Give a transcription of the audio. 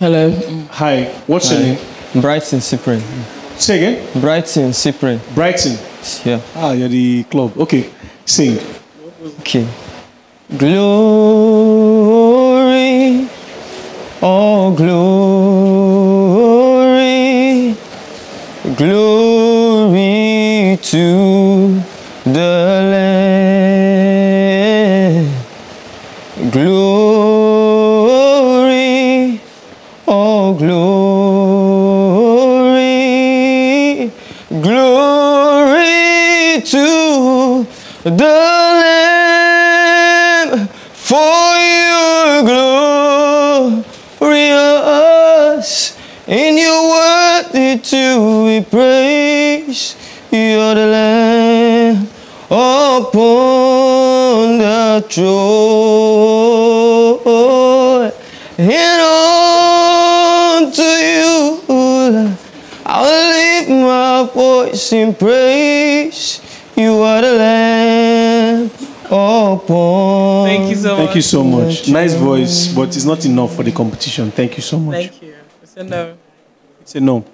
Hello. Hi. What's your name? Brighton, Cyprian. Say again? Brighton, Cyprian. Brighton. Yeah. Ah, you're the club. Okay. Sing. Okay. Glory, all glory, glory to the Lamb. Glory, all glory, glory to the Lamb, for you are glorious, and you're worthy to be praised. You're the Lamb upon the throne, and unto you I'll lift my voice in praise. You are the Lamb upon. Thank you so much. Thank you so much. Nice voice, but it's not enough for the competition. Thank you so much. Thank you. It's a no. It's a no.